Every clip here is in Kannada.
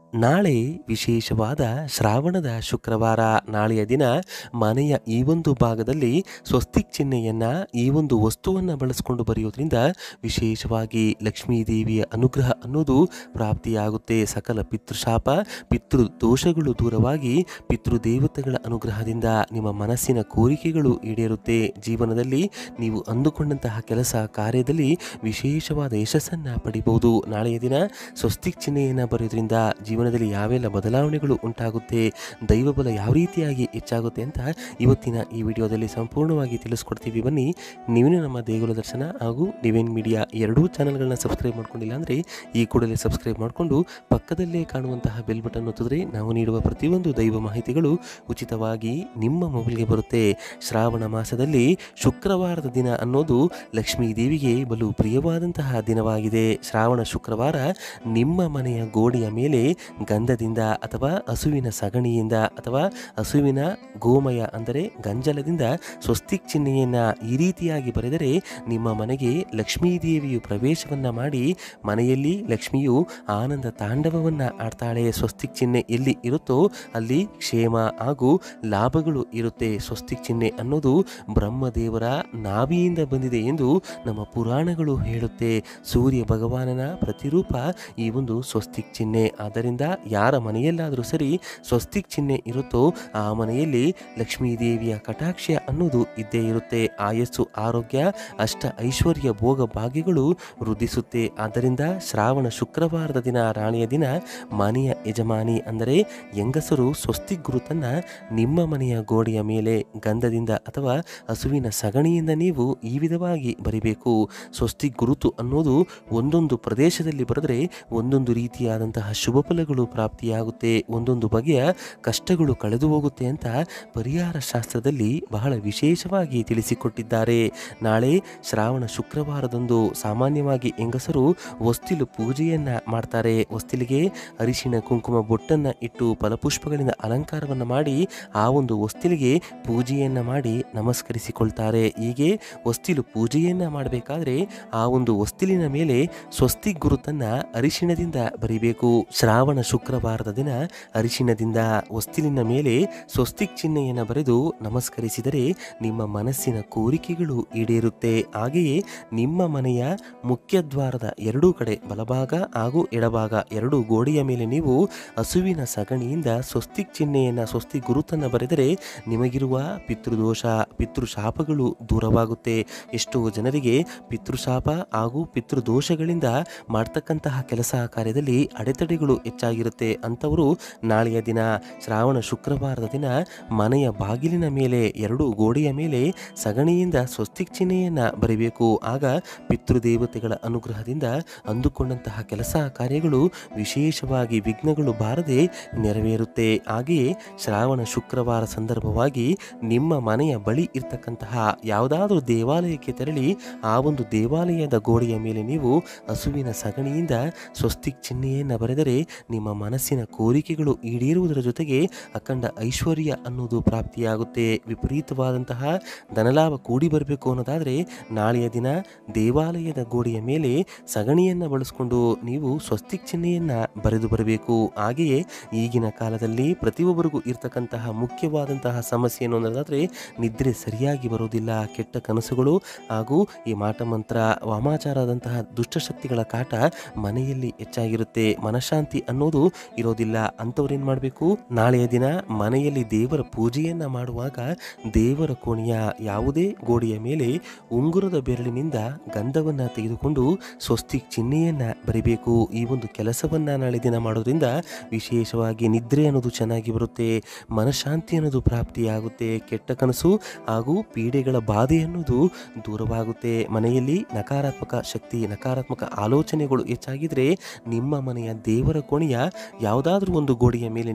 ನಾಳೆ ವಿಶೇಷವಾದ ಶ್ರಾವಣದ ಶುಕ್ರವಾರ. ನಾಳೆಯ ದಿನ ಮನೆಯ ಈ ಒಂದು ಭಾಗದಲ್ಲಿ ಸ್ವಸ್ತಿಕ್ ಚಿಹ್ನೆಯನ್ನು, ಈ ಒಂದು ವಸ್ತುವನ್ನು ಬಳಸಿಕೊಂಡು ಬರೆಯೋದ್ರಿಂದ ವಿಶೇಷವಾಗಿ ಲಕ್ಷ್ಮೀ ದೇವಿಯ ಅನುಗ್ರಹ ಅನ್ನೋದು ಪ್ರಾಪ್ತಿಯಾಗುತ್ತೆ. ಸಕಲ ಪಿತೃಶಾಪ, ಪಿತೃ ದೋಷಗಳು ದೂರವಾಗಿ ಪಿತೃದೇವತೆಗಳ ಅನುಗ್ರಹದಿಂದ ನಿಮ್ಮ ಮನಸ್ಸಿನ ಕೋರಿಕೆಗಳು ಈಡೇರುತ್ತೆ. ಜೀವನದಲ್ಲಿ ನೀವು ಅಂದುಕೊಂಡಂತಹ ಕೆಲಸ ಕಾರ್ಯದಲ್ಲಿ ವಿಶೇಷವಾದ ಯಶಸ್ಸನ್ನು ಪಡಿಬಹುದು. ನಾಳೆಯ ದಿನ ಸ್ವಸ್ತಿಕ್ ಚಿಹ್ನೆಯನ್ನು ಬರೆಯೋದ್ರಿಂದ ಜೀವನದಲ್ಲಿ ಯಾವೆಲ್ಲ ಬದಲಾವಣೆಗಳು ಉಂಟಾಗುತ್ತೆ, ದೈವಬಲ ಯಾವ ರೀತಿಯಾಗಿ ಹೆಚ್ಚಾಗುತ್ತೆ ಅಂತ ಇವತ್ತಿನ ಈ ವಿಡಿಯೋದಲ್ಲಿ ಸಂಪೂರ್ಣವಾಗಿ ತಿಳಿಸ್ಕೊಡ್ತೀವಿ. ಬನ್ನಿ, ನೀವೇನು ನಮ್ಮ ದೇಗುಲ ದರ್ಶನ ಹಾಗೂ ಡಿವೈನ್ ಮೀಡಿಯಾ ಎರಡೂ ಚಾನಲ್ಗಳನ್ನ ಸಬ್ಸ್ಕ್ರೈಬ್ ಮಾಡ್ಕೊಂಡಿಲ್ಲ ಅಂದರೆ ಈ ಕೂಡಲೇ ಸಬ್ಸ್ಕ್ರೈಬ್ ಮಾಡಿಕೊಂಡು ಪಕ್ಕದಲ್ಲೇ ಕಾಣುವಂತಹ ಬೆಲ್ ಬಟನ್ ಒತ್ತಿದ್ರೆ ನಾವು ನೀಡುವ ಪ್ರತಿಯೊಂದು ದೈವ ಮಾಹಿತಿಗಳು ಉಚಿತವಾಗಿ ನಿಮ್ಮ ಮೊಬೈಲ್ಗೆ ಬರುತ್ತೆ. ಶ್ರಾವಣ ಮಾಸದಲ್ಲಿ ಶುಕ್ರವಾರದ ದಿನ ಅನ್ನೋದು ಲಕ್ಷ್ಮೀ ದೇವಿಗೆ ಬಲು ಪ್ರಿಯವಾದಂತಹ ದಿನವಾಗಿದೆ. ಶ್ರಾವಣ ಶುಕ್ರವಾರ ನಿಮ್ಮ ಮನೆಯ ಗೋಡೆಯ ಮೇಲೆ ಗಂಧದಿಂದ ಅಥವಾ ಹಸುವಿನ ಸಗಣಿಯಿಂದ ಅಥವಾ ಹಸುವಿನ ಗೋಮಯ ಅಂದರೆ ಗಂಜಲದಿಂದ ಸ್ವಸ್ತಿಕ್ ಚಿಹ್ನೆಯನ್ನು ಈ ರೀತಿಯಾಗಿ ಬರೆದರೆ ನಿಮ್ಮ ಮನೆಗೆ ಲಕ್ಷ್ಮೀ ದೇವಿಯು ಪ್ರವೇಶವನ್ನು ಮಾಡಿ ಮನೆಯಲ್ಲಿ ಲಕ್ಷ್ಮಿಯು ಆನಂದ ತಾಂಡವವನ್ನು ಆಡ್ತಾಳೆ. ಸ್ವಸ್ತಿಕ್ ಚಿಹ್ನೆ ಎಲ್ಲಿ ಇರುತ್ತೋ ಅಲ್ಲಿ ಕ್ಷೇಮ ಹಾಗೂ ಲಾಭಗಳು ಇರುತ್ತೆ. ಸ್ವಸ್ತಿಕ್ ಚಿಹ್ನೆ ಅನ್ನೋದು ಬ್ರಹ್ಮದೇವರ ನಾಭಿಯಿಂದ ಬಂದಿದೆ ಎಂದು ನಮ್ಮ ಪುರಾಣಗಳು ಹೇಳುತ್ತೆ. ಸೂರ್ಯ ಭಗವಾನನ ಪ್ರತಿರೂಪ ಈ ಒಂದು ಸ್ವಸ್ತಿಕ್ ಚಿಹ್ನೆ. ಆದ್ದರಿಂದ ಯಾರ ಮನೆಯಲ್ಲಾದರೂ ಸರಿ ಸ್ವಸ್ತಿಕ್ ಚಿಹ್ನೆ ಇರುತ್ತೋ ಆ ಮನೆಯಲ್ಲಿ ಲಕ್ಷ್ಮೀ ದೇವಿಯ ಕಟಾಕ್ಷ ಅನ್ನೋದು ಇದ್ದೇ ಇರುತ್ತೆ. ಆಯಸ್ಸು, ಆರೋಗ್ಯ, ಅಷ್ಟ ಐಶ್ವರ್ಯ, ಭೋಗ ಭಾಗ್ಯಗಳು ವೃದ್ಧಿಸುತ್ತೆ. ಆದ್ದರಿಂದ ಶ್ರಾವಣ ಶುಕ್ರವಾರದ ದಿನ, ರಾಣಿಯ ದಿನ, ಮನೆಯ ಯಜಮಾನಿ ಅಂದರೆ ಹೆಂಗಸರು ಸ್ವಸ್ತಿಕ್ ಗುರುತನ್ನು ನಿಮ್ಮ ಮನೆಯ ಗೋಡೆಯ ಮೇಲೆ ಗಂಧದಿಂದ ಅಥವಾ ಹಸುವಿನ ಸಗಣಿಯಿಂದ ನೀವು ಈ ವಿಧವಾಗಿ ಬರಿಬೇಕು. ಸ್ವಸ್ತಿಕ್ ಗುರುತು ಅನ್ನೋದು ಒಂದೊಂದು ಪ್ರದೇಶದಲ್ಲಿ ಬರೆದರೆ ಒಂದೊಂದು ರೀತಿಯಾದಂತಹ ಶುಭ ಫಲಗಳು ಪ್ರಾಪ್ತಿಯಾಗುತ್ತೆ, ಒಂದೊಂದು ಬಗೆಯ ಕಷ್ಟಗಳು ಕಳೆದು ಹೋಗುತ್ತೆ ಅಂತ ಪರಿಹಾರ ಶಾಸ್ತ್ರದಲ್ಲಿ ಬಹಳ ವಿಶೇಷವಾಗಿ ತಿಳಿಸಿಕೊಟ್ಟಿದ್ದಾರೆ. ನಾಳೆ ಶ್ರಾವಣ ಶುಕ್ರವಾರದಂದು ಸಾಮಾನ್ಯವಾಗಿ ಹೆಂಗಸರು ಹೊಸ್ತಿಲು ಪೂಜೆಯನ್ನ ಮಾಡ್ತಾರೆ. ಹೊಸ್ತಿಲಿಗೆ ಅರಿಶಿಣ ಕುಂಕುಮ ಬೊಟ್ಟನ್ನು ಇಟ್ಟು ಫಲಪುಷ್ಪಗಳಿಂದ ಅಲಂಕಾರವನ್ನು ಮಾಡಿ ಆ ಒಂದು ಹೊಸ್ತಿಲಿಗೆ ಪೂಜೆಯನ್ನ ಮಾಡಿ ನಮಸ್ಕರಿಸಿಕೊಳ್ತಾರೆ. ಹೀಗೆ ಹೊಸ್ತಿಲು ಪೂಜೆಯನ್ನ ಮಾಡಬೇಕಾದ್ರೆ ಆ ಒಂದು ಹೊಸ್ತಿಲಿನ ಮೇಲೆ ಸ್ವಸ್ತಿಕ್ ಗುರುತನ್ನ ಅರಿಶಿಣದಿಂದ ಬರಿಬೇಕು. ಶ್ರಾವಣ ಶುಕ್ರವಾರದ ದಿನ ಅರಿಶಿಣದಿಂದ ಹೊಸ್ತಿಲಿನ ಮೇಲೆ ಸ್ವಸ್ತಿಕ್ ಚಿಹ್ನೆಯನ್ನು ಬರೆದು ನಮಸ್ಕರಿಸಿದರೆ ನಿಮ್ಮ ಮನಸ್ಸಿನ ಕೋರಿಕೆಗಳು ಈಡೇರುತ್ತೆ. ಹಾಗೆಯೇ ನಿಮ್ಮ ಮನೆಯ ಮುಖ್ಯ ದ್ವಾರದ ಎರಡೂ ಕಡೆ ಬಲಭಾಗ ಹಾಗೂ ಎಡಭಾಗ ಎರಡೂ ಗೋಡೆಯ ಮೇಲೆ ನೀವು ಹಸುವಿನ ಸಗಣಿಯಿಂದ ಸ್ವಸ್ತಿಕ್ ಚಿಹ್ನೆಯನ್ನು, ಸ್ವಸ್ತಿಕ್ ಗುರುತನ್ನು ಬರೆದರೆ ನಿಮಗಿರುವ ಪಿತೃದೋಷ, ಪಿತೃಶಾಪಗಳು ದೂರವಾಗುತ್ತೆ. ಎಷ್ಟೋ ಜನರಿಗೆ ಪಿತೃಶಾಪ ಹಾಗೂ ಪಿತೃದೋಷಗಳಿಂದ ಮಾಡ್ತಕ್ಕಂತಹ ಕೆಲಸ ಕಾರ್ಯದಲ್ಲಿ ಅಡೆತಡೆಗಳು ಹೆಚ್ಚಾಗಿರುತ್ತೆ. ಅಂಥವರು ನಾಳೆಯ ದಿನ ಶ್ರಾವಣ ಶುಕ್ರವಾರದ ದಿನ ಮನೆಯ ಬಾಗಿಲಿನ ಮೇಲೆ ಎರಡೂ ಗೋಡೆಯ ಮೇಲೆ ಸಗಣಿಯಿಂದ ಸ್ವಸ್ತಿಕ್ ಚಿಹ್ನೆಯನ್ನು ಬರೀಬೇಕು. ಆಗ ಪಿತೃದೇವತೆಗಳ ಅನುಗ್ರಹದಿಂದ ಅಂದುಕೊಂಡಂತಹ ಕೆಲಸ ಕಾರ್ಯಗಳು ವಿಶೇಷವಾಗಿ ವಿಘ್ನಗಳು ಬಾರದೆ ನೆರವೇರುತ್ತೆ. ಹಾಗೆಯೇ ಶ್ರಾವಣ ಶುಕ್ರವಾರ ಸಂದರ್ಭವಾಗಿ ನಿಮ್ಮ ಮನೆಯ ಬಳಿ ಇರ್ತಕ್ಕಂತಹ ಯಾವುದಾದ್ರೂ ದೇವಾಲಯಕ್ಕೆ ತೆರಳಿ ಆ ಒಂದು ದೇವಾಲಯದ ಗೋಡೆಯ ಮೇಲೆ ನೀವು ಹಸುವಿನ ಸಗಣಿಯಿಂದ ಸ್ವಸ್ತಿಕ್ ಚಿಹ್ನೆಯನ್ನು ಬರೆದರೆ ನಿಮ್ಮ ಮನಸ್ಸಿನ ಕೋರಿಕೆಗಳು ಈಡೇರುವುದರ ಜೊತೆಗೆ ಅಖಂಡ ಐಶ್ವರ್ಯ ಅನ್ನೋದು ಪ್ರಾಪ್ತಿಯಾಗುತ್ತೆ. ವಿಪರೀತವಾದಂತಹ ಧನಲಾಭ ಕೂಡಿ ಬರಬೇಕು ಅನ್ನೋದಾದರೆ ನಾಳೆಯ ದಿನ ದೇವಾಲಯದ ಗೋಡೆಯ ಮೇಲೆ ಸಗಣಿಯನ್ನು ಬಳಸಿಕೊಂಡು ನೀವು ಸ್ವಸ್ತಿಕ್ ಚಿಹ್ನೆಯನ್ನು ಬರೆದು ಬರಬೇಕು. ಹಾಗೆಯೇ ಈಗಿನ ಕಾಲದಲ್ಲಿ ಪ್ರತಿಯೊಬ್ಬರಿಗೂ ಇರ್ತಕ್ಕಂತಹ ಮುಖ್ಯವಾದಂತಹ ಸಮಸ್ಯೆ ಏನು ಅನ್ನೋದಾದರೆ ನಿದ್ರೆ ಸರಿಯಾಗಿ ಬರೋದಿಲ್ಲ, ಕೆಟ್ಟ ಕನಸುಗಳು ಹಾಗೂ ಈ ಮಾಟಮಂತ್ರ, ವಾಮಾಚಾರದಂತಹ ದುಷ್ಟಶಕ್ತಿಗಳ ಕಾಟ ಮನೆಯಲ್ಲಿ ಹೆಚ್ಚಾಗಿರುತ್ತೆ. ಮನಃಶಾಂತಿ ಅನ್ನೋದು ಇರೋದಿಲ್ಲ. ಅಂಥವ್ರೇನು ಮಾಡಬೇಕು, ನಾಳೆಯ ದಿನ ಮನೆಯಲ್ಲಿ ದೇವರ ಪೂಜೆಯನ್ನು ಮಾಡುವಾಗ ದೇವರ ಕೋಣೆಯ ಯಾವುದೇ ಗೋಡೆಯ ಮೇಲೆ ಉಂಗುರದ ಬೆರಳಿನಿಂದ ಗಂಧವನ್ನು ತೆಗೆದುಕೊಂಡು ಸ್ವಸ್ತಿಕ್ ಚಿಹ್ನೆಯನ್ನು ಬರಿಬೇಕು. ಈ ಒಂದು ಕೆಲಸವನ್ನು ನಾಳೆ ದಿನ ಮಾಡೋದ್ರಿಂದ ವಿಶೇಷವಾಗಿ ನಿದ್ರೆ ಅನ್ನೋದು ಚೆನ್ನಾಗಿ ಬರುತ್ತೆ, ಮನಃಶಾಂತಿ ಅನ್ನೋದು ಪ್ರಾಪ್ತಿಯಾಗುತ್ತೆ, ಕೆಟ್ಟ ಕನಸು ಹಾಗೂ ಪೀಡೆಗಳ ಬಾಧೆ ಅನ್ನೋದು ದೂರವಾಗುತ್ತೆ. ಮನೆಯಲ್ಲಿ ನಕಾರಾತ್ಮಕ ಶಕ್ತಿ, ನಕಾರಾತ್ಮಕ ಆಲೋಚನೆಗಳು ಹೆಚ್ಚಾಗಿದ್ರೆ ನಿಮ್ಮ ಮನೆಯ ದೇವರ ಕೋಣೆಯ ಯಾವುದಾದ್ರೂ ಒಂದು ಗೋಡೆಯ ಮೇಲೆ ನೀವು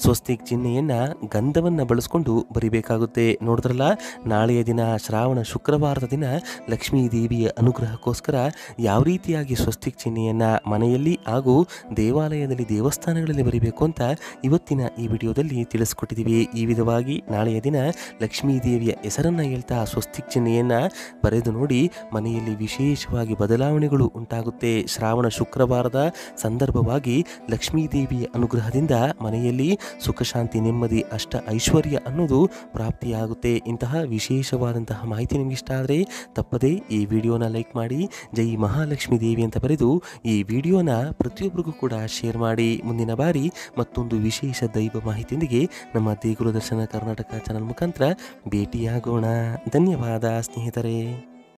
ಸ್ವಸ್ತಿಕ್ ಚಿಹ್ನೆಯನ್ನು ಗಂಧವನ್ನು ಬಳಸ್ಕೊಂಡು ಬರಿಬೇಕಾಗುತ್ತೆ. ನೋಡಿದ್ರಲ್ಲ, ನಾಳೆಯ ದಿನ ಶ್ರಾವಣ ಶುಕ್ರವಾರದ ದಿನ ಲಕ್ಷ್ಮೀ ದೇವಿಯ ಅನುಗ್ರಹಕ್ಕೋಸ್ಕರ ಯಾವ ರೀತಿಯಾಗಿ ಸ್ವಸ್ತಿಕ್ ಚಿಹ್ನೆಯನ್ನು ಮನೆಯಲ್ಲಿ ಹಾಗೂ ದೇವಾಲಯದಲ್ಲಿ ದೇವಸ್ಥಾನಗಳಲ್ಲಿ ಬರಿಬೇಕು ಅಂತ ಇವತ್ತಿನ ಈ ವಿಡಿಯೋದಲ್ಲಿ ತಿಳಿಸ್ಕೊಟ್ಟಿದ್ದೀವಿ. ಈ ವಿಧವಾಗಿ ನಾಳೆಯ ದಿನ ಲಕ್ಷ್ಮೀ ದೇವಿಯ ಹೆಸರನ್ನು ಹೇಳ್ತಾ ಸ್ವಸ್ತಿಕ್ ಚಿಹ್ನೆಯನ್ನು ಬರೆದು ನೋಡಿ, ಮನೆಯಲ್ಲಿ ವಿಶೇಷವಾಗಿ ಬದಲಾವಣೆಗಳು ಉಂಟಾಗುತ್ತೆ. ಶ್ರಾವಣ ಶುಕ್ರವಾರದ ಸಂದರ್ಭವಾಗಿ ಲಕ್ಷ್ಮೀ ದೇವಿಯ ಅನುಗ್ರಹದಿಂದ ಮನೆಯಲ್ಲಿ ಸುಖ ಶಾಂತಿ ನೆಮ್ಮದಿ ಅಷ್ಟ ಐಶ್ವರ್ಯ ಅನ್ನೋದು ಪ್ರಾಪ್ತಿಯಾಗುತ್ತೆ. ಇಂತಹ ವಿಶೇಷವಾದಂತಹ ಮಾಹಿತಿ ನಿಮ್ಗೆ ಇಷ್ಟ ಆದರೆ ತಪ್ಪದೇ ಈ ವಿಡಿಯೋನ ಲೈಕ್ ಮಾಡಿ, ಜೈ ಮಹಾಲಕ್ಷ್ಮೀ ದೇವಿ ಅಂತ ಬರೆದು ಈ ವಿಡಿಯೋನ ಪ್ರತಿಯೊಬ್ಬರಿಗೂ ಕೂಡ ಶೇರ್ ಮಾಡಿ. ಮುಂದಿನ ಬಾರಿ ಮತ್ತೊಂದು ವಿಶೇಷ ದೈವ ಮಾಹಿತಿಯೊಂದಿಗೆ ನಮ್ಮ ದೇಗುಲ ದರ್ಶನ ಕರ್ನಾಟಕ ಚಾನಲ್ ಮುಖಾಂತರ ಭೇಟಿಯಾಗೋಣ. ಧನ್ಯವಾದ ಸ್ನೇಹಿತರೆ.